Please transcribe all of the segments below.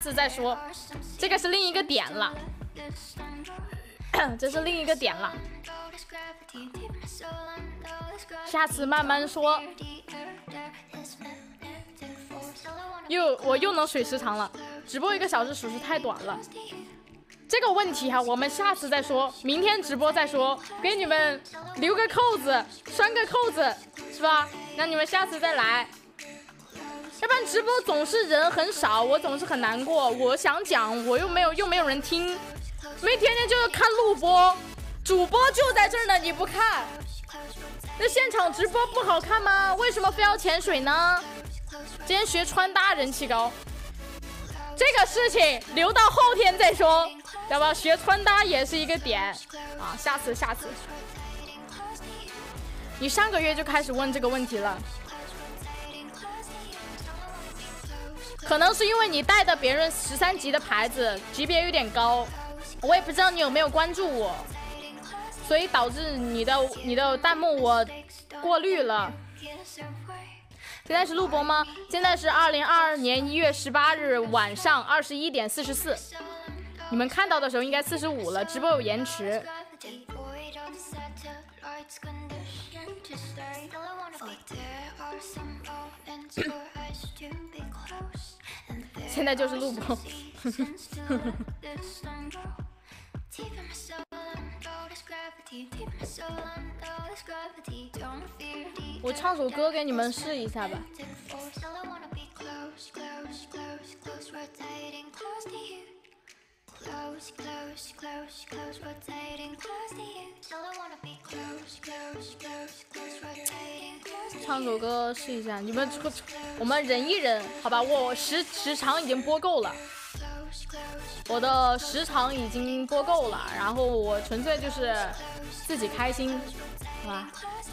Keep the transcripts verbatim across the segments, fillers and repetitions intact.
次再说，这个是另一个点了，这是另一个点了，下次慢慢说。又我又能水时长了，直播一个小时属实太短了。这个问题哈、啊，我们下次再说，明天直播再说，给你们留个扣子，拴个扣子，是吧？让你们下次再来。要不然直播总是人很少，我总是很难过。我想讲，我又没有又没有人听，没天天就是看录播，主播就在这儿呢，你不看？那现场直播不好看吗？为什么非要潜水呢？今天学穿搭人气高，这个事情留到后天再说，知道吧？学穿搭也是一个点啊，下次下次。你上个月就开始问这个问题了。可能是因为你带的别人十三级的牌子级别有点高，我也不知道你有没有关注我，所以导致你的你的弹幕我过滤了。现在是录播吗？现在是二零二二年一月十八日晚上二十一点四十四，你们看到的时候应该四十五了，直播有延迟。现在就是录播。我唱首歌给你们试一下吧。唱首歌试一下，你们我们忍一忍，好吧？我时时长已经播够了，我的时长已经播够了，然后我纯粹就是自己开心，好吧？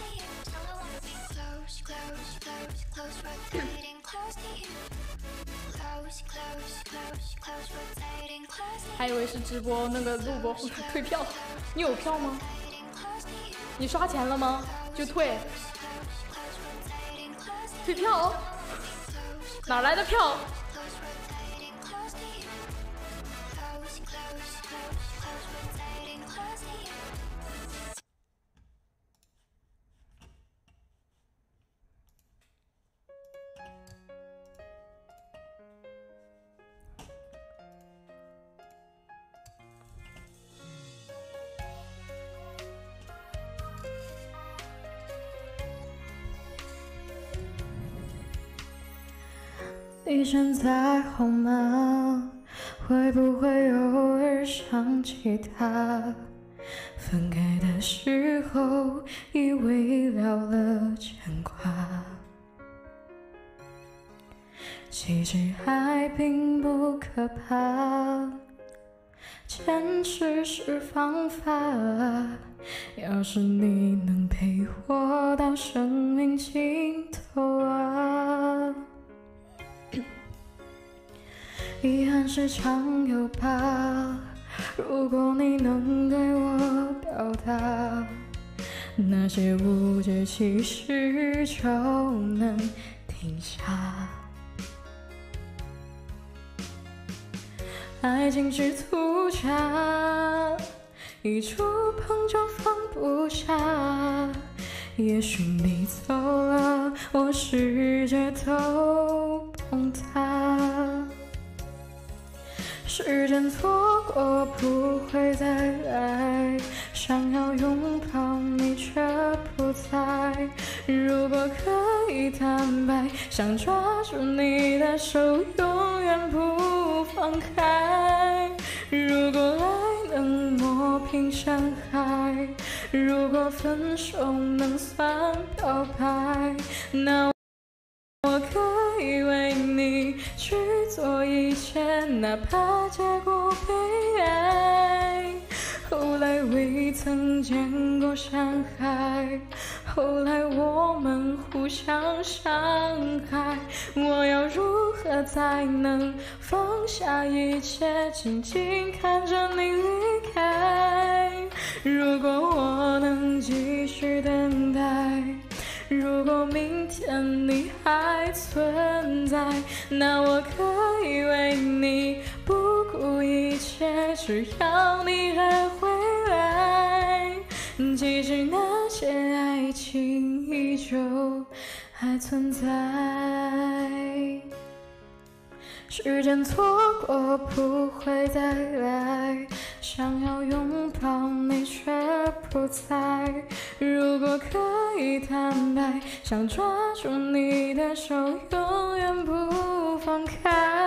还以为是直播那个录播退票，你有票吗？你刷钱了吗？就退，退票？哪来的票？ 你现在好吗？会不会偶尔想起他？分开的时候以为了了牵挂，其实爱并不可怕，坚持是方法。要是你能陪我到生命尽头啊，遗憾是常有吧，如果你能对我表达，那些误解其实就能停下。爱情是涂鸦，一触碰就放不下，也许你走了，我世界都崩塌。时间错过不会再来，想要拥抱你却不在。如果可以坦白，想抓住你的手永远不放开。如果爱能磨平山海，如果分手能算表白，那我可以为你去做一切，哪怕结果悲哀。后来未曾见过山海，后来我们互相伤害。我要如何才能放下一切，静静看着你离开？如果我能继续等待，如果明天你还存在，那我可以为你只要你还回来。其实那些爱情依旧还存在。时间错过不会再来，想要拥抱你却不在。如果可以坦白，想抓住你的手永远不放开。